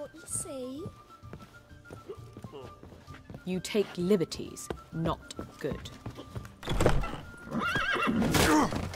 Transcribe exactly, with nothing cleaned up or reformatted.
what you say. You take liberties, not good.